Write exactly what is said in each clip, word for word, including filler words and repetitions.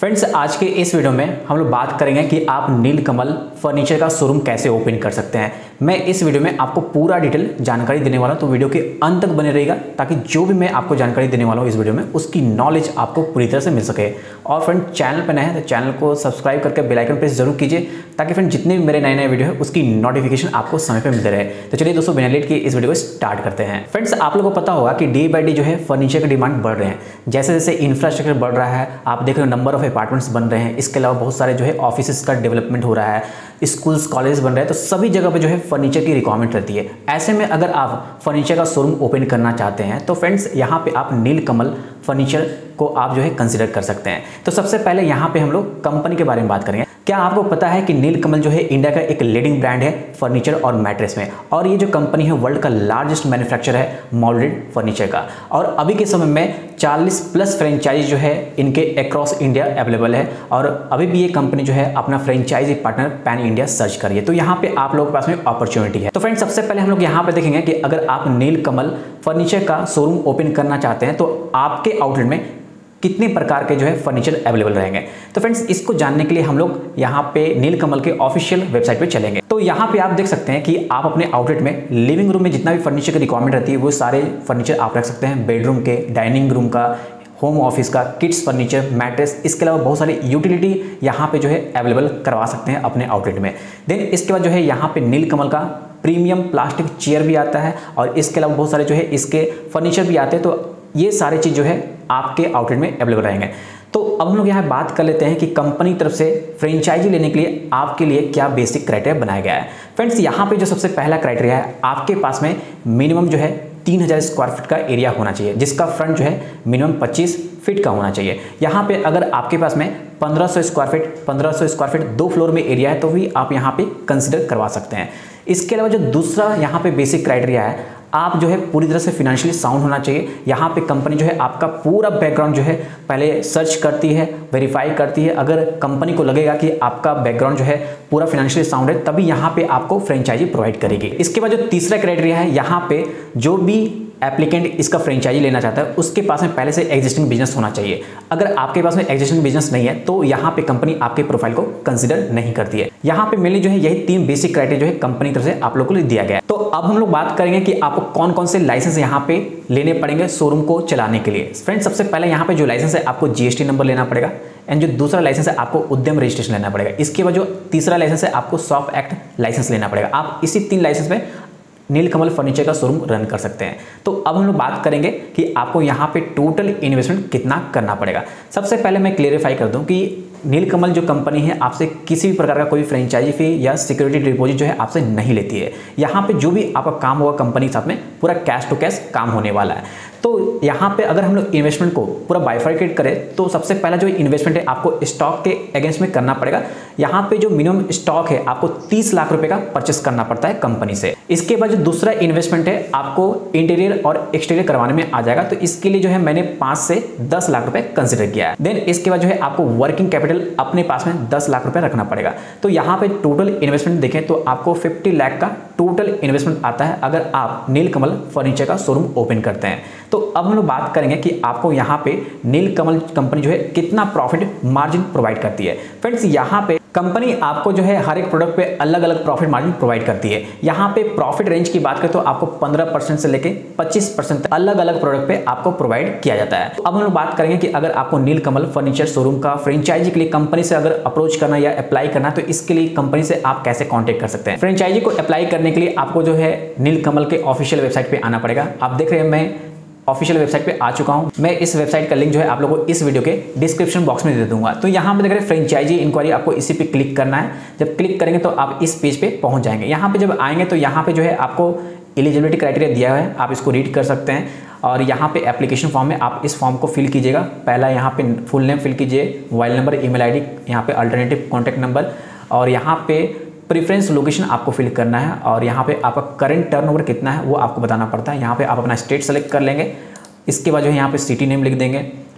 Friends, आज के इस वीडियो में हम लोग बात करेंगे कि आप नीलकमल फर्नीचर का शोरूम कैसे ओपन कर सकते हैं। मैं इस वीडियो में आपको पूरा डिटेल जानकारी देने वाला हूं, तो वीडियो के अंत तक बने रहेगा ताकि जो भी मैं आपको जानकारी देने वाला हूं इस वीडियो में उसकी नॉलेज आपको पूरी तरह से मिल सके। और फ्रेंड, चैनल पर नए हैं तो चैनल को सब्सक्राइब करके बेल आइकन प्रेस जरूर कीजिए ताकि फ्रेंड जितने भी मेरे नए नए वीडियो है उसकी नोटिफिकेशन आपको समय पर मिलते रहे। तो चलिए दोस्तों, बिना लेट के इस वीडियो को स्टार्ट करते हैं। फ्रेंड्स, आप लोगों को पता होगा कि डे बाई डे जो है फर्नीचर की डिमांड बढ़ रहे हैं। जैसे जैसे इंफ्रास्ट्रक्चर बढ़ रहा है, आप देख रहे हो नंबर ऑफ अपार्टमेंट्स बन रहे हैं, इसके अलावा बहुत सारे जो है ऑफिसेस का डेवलपमेंट हो रहा है, स्कूल्स कॉलेज बन रहे हैं, तो सभी जगह पे जो है फर्नीचर की रिक्वायरमेंट रहती है। ऐसे में अगर आप फर्नीचर का शोरूम ओपन करना चाहते हैं तो फ्रेंड्स यहाँ पे आप नीलकमल फर्नीचर को आप जो है कंसीडर कर सकते हैं। तो सबसे पहले यहाँ पे हम लोग कंपनी के बारे में बात करेंगे। क्या आपको पता है कि नीलकमल जो है इंडिया का एक लीडिंग ब्रांड है फर्नीचर और मैट्रेस में, और ये जो कंपनी है वर्ल्ड का लार्जेस्ट मैन्युफैक्चरर है मोल्डेड फर्नीचर का। और अभी के समय में चालीस प्लस फ्रेंचाइजी जो है इनके अक्रॉस इंडिया अवेलेबल है, और अभी भी ये कंपनी जो है अपना franchisee partner pan India search कर रही है। तो यहाँ पे आप लोगों के पास में अपॉर्चुनिटी है। तो फ्रेंड्स, सबसे पहले हम लोग यहाँ पे देखेंगे कि अगर आप नीलकमल फर्नीचर का शोरूम ओपन करना चाहते हैं तो आपके आउटलेट में कितने प्रकार के जो है फर्नीचर अवेलेबल रहेंगे। तो फ्रेंड्स, इसको जानने के लिए हम लोग यहाँ पे नीलकमल के ऑफिशियल वेबसाइट पे चलेंगे। तो यहाँ पे आप देख सकते हैं कि आप अपने आउटलेट में लिविंग रूम में जितना भी फर्नीचर की रिक्वायरमेंट रहती है वो सारे फर्नीचर आप रख सकते हैं। बेडरूम के, डाइनिंग रूम का, होम ऑफिस का, किड्स फर्नीचर, मैट्रेस, इसके अलावा बहुत सारी यूटिलिटी यहाँ पे जो है अवेलेबल करवा सकते हैं अपने आउटलेट में। देन इसके बाद जो है यहाँ पे नीलकमल का प्रीमियम प्लास्टिक चेयर भी आता है, और इसके अलावा बहुत सारे जो है इसके फर्नीचर भी आते हैं। तो ये सारे चीज़ जो है आपके आउटलेट में अवेलेबल रहेंगे। तो अब हम लोग यहाँ बात कर लेते हैं कि कंपनी तरफ से फ्रेंचाइजी लेने के लिए आपके लिए क्या बेसिक क्राइटेरिया बनाया गया है। फ्रेंड्स, यहाँ पे जो सबसे पहला क्राइटेरिया है, आपके पास में मिनिमम जो है तीन हज़ार स्क्वायर फीट का एरिया होना चाहिए, जिसका फ्रंट जो है मिनिमम पच्चीस फीट का होना चाहिए। यहाँ पे अगर आपके पास में पंद्रह सौ स्क्वायर फीट पंद्रह सौ स्क्वायर फीट दो फ्लोर में एरिया है तो भी आप यहाँ पे कंसिडर करवा सकते हैं। इसके अलावा जो दूसरा यहाँ पे बेसिक क्राइटेरिया है, आप जो है पूरी तरह से फिनेंशियली साउंड होना चाहिए। यहाँ पे कंपनी जो है आपका पूरा बैकग्राउंड जो है पहले सर्च करती है, वेरीफाई करती है। अगर कंपनी को लगेगा कि आपका बैकग्राउंड जो है पूरा फिनेंशियली साउंड है तभी यहाँ पे आपको फ्रेंचाइजी प्रोवाइड करेगी। इसके बाद जो तीसरा क्राइटेरिया है, यहाँ पे जो भी एप्लीकेंट इसका फ्रेंचाइजी लेना चाहता है उसके पास में पहले से एग्जिस्टिंग बिजनेस होना चाहिए। अगर आपके पास में एग्जिस्टिंग बिजनेस नहीं है तो यहाँ पे कंपनी आपके प्रोफाइल को कंसीडर नहीं करती है। यहाँ पे मेनली जो है यही तीन बेसिक क्राइटेरिया जो है कंपनी तरफ से आप लोगों को दिया गया है। तो अब हम लोग बात करेंगे कि आपको कौन कौन से लाइसेंस यहाँ पे लेने पड़ेंगे शोरूम को चलाने के लिए। फ्रेंड्स, सबसे पहले यहाँ पे जो लाइसेंस है आपको जीएसटी नंबर लेना पड़ेगा, एंड जो दूसरा लाइसेंस है आपको उद्यम रजिस्ट्रेशन लेना पड़ेगा। इसके बाद जो तीसरा लाइसेंस है आपको शॉप एक्ट लाइसेंस लेना पड़ेगा। आप इसी तीन लाइसेंस में नीलकमल फर्नीचर का शोरूम रन कर सकते हैं। तो अब हम लोग बात करेंगे कि आपको यहाँ पे टोटल इन्वेस्टमेंट कितना करना पड़ेगा। सबसे पहले मैं क्लियरिफाई कर दूं कि नीलकमल जो कंपनी है आपसे किसी भी प्रकार का कोई फ्रेंचाइजी फी या सिक्योरिटी डिपॉजिट जो है आपसे नहीं लेती है। यहाँ पे जो भी आपका काम होगा कंपनी के साथ में पूरा कैश टू कैश काम होने वाला है। तो यहाँ पे अगर हम लोग इन्वेस्टमेंट को पूरा बाइफर्केट करें तो सबसे पहला जो इन्वेस्टमेंट है आपको स्टॉक के अगेंस्ट में करना पड़ेगा। यहाँ पे जो मिनिमम स्टॉक है आपको तीस लाख रुपए का परचेस करना पड़ता है कंपनी से। इसके बाद जो दूसरा इन्वेस्टमेंट है आपको इंटीरियर और एक्सटीरियर करवाने में आ जाएगा, तो इसके लिए जो है मैंने पाँच से दस लाख रुपए कंसिडर किया है। देन इसके बाद जो है आपको वर्किंग कैपिटल अपने पास में दस लाख रुपए रखना पड़ेगा। तो यहाँ पे टोटल इन्वेस्टमेंट देखें तो आपको पचास लाख का टोटल इन्वेस्टमेंट आता है अगर आप नीलकमल फर्नीचर का शोरूम ओपन करते हैं। तो अब हम लोग बात करेंगे कि आपको यहाँ पे नीलकमल कंपनी जो है कितना प्रॉफिट मार्जिन प्रोवाइड करती है। फ्रेंड्स, यहाँ पे कंपनी आपको जो है हर एक प्रोडक्ट पे अलग अलग प्रॉफिट मार्जिन प्रोवाइड करती है। यहाँ पे प्रॉफिट रेंज की बात करें तो आपको पंद्रह परसेंट से लेके पच्चीस परसेंट अलग अलग प्रोडक्ट पे आपको प्रोवाइड किया जाता है। तो अब हम लोग बात करेंगे कि अगर आपको नीलकमल फर्नीचर शोरूम का फ्रेंचाइजी के लिए कंपनी से अगर अप्रोच करना या अप्लाई करना तो इसके लिए कंपनी से आप कैसे कॉन्टेक्ट कर सकते हैं। फ्रेंचाइजी को अप्लाई करने के लिए आपको जो है नीलकमल के ऑफिशियल वेबसाइट पे आना पड़ेगा। आप देख रहे हैं मैं ऑफिशियल वेबसाइट पे आ चुका हूं। मैं इस वेबसाइट का लिंक जो है आप लोगों को इस वीडियो के डिस्क्रिप्शन बॉक्स में दे दूंगा। तो यहाँ पे देख रहे हैं फ्रेंचाइजी इंक्वायरी, आपको इसी पे क्लिक करना है। जब क्लिक करेंगे तो आप इस पेज पे पहुंच जाएंगे। यहाँ पे जब आएंगे तो यहाँ पे जो है आपको एलिजिबिलिटी क्राइटेरिया दिया है, आप इसको रीड कर सकते हैं। और यहाँ पे एप्लीकेशन फॉर्म में आप इस फॉर्म को फिल कीजिएगा। पहला यहाँ पे फुल नेम फिल कीजिए, मोबाइल नंबर, ईमेल आईडी, यहाँ पे अल्टरनेटिव कॉन्टैक्ट नंबर, और यहाँ पे प्रेफरेंस लोकेशन आपको फिल करना है, और यहाँ पे आपका करंट टर्नओवर कितना है वो आपको बताना पड़ता है। यहाँ पे आप अपना स्टेट सेलेक्ट कर लेंगे। इसके बाद जो है यहाँ पे सिटी नेम लिख देंगे,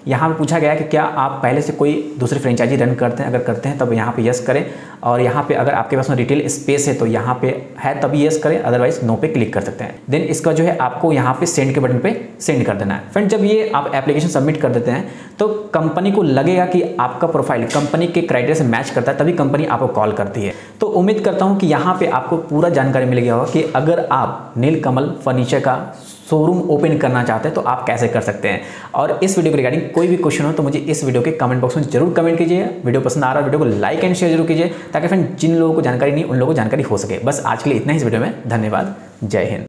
यहाँ पे पूछा गया है कि क्या आप पहले से कोई दूसरी फ्रेंचाइजी रन करते हैं, अगर करते हैं तब यहाँ पे यस करें, और यहाँ पे अगर आपके पास में रिटेल स्पेस है तो यहाँ पे है तभी यस करें, अदरवाइज नो पे क्लिक कर सकते हैं। देन इसका जो है आपको यहाँ पे सेंड के बटन पे सेंड कर देना है। फ्रेंड जब ये आप एप्लीकेशन सबमिट कर देते हैं तो कंपनी को लगेगा कि आपका प्रोफाइल कंपनी के क्राइटेरिया से मैच करता है, तभी कंपनी आपको कॉल करती है। तो उम्मीद करता हूँ कि यहाँ पे आपको पूरा जानकारी मिल गया होगा कि अगर आप नीलकमल फर्नीचर का शोरूम ओपन करना चाहते हैं तो आप कैसे कर सकते हैं। और इस वीडियो के रिगार्डिंग कोई भी क्वेश्चन हो तो मुझे इस वीडियो के कमेंट बॉक्स में जरूर कमेंट कीजिए। वीडियो पसंद आ रहा है वीडियो को लाइक एंड शेयर जरूर कीजिए, ताकि फ्रेंड जिन लोगों को जानकारी नहीं उन लोगों को जानकारी हो सके। बस आज के लिए इतना ही इस वीडियो में। धन्यवाद। जय हिंद।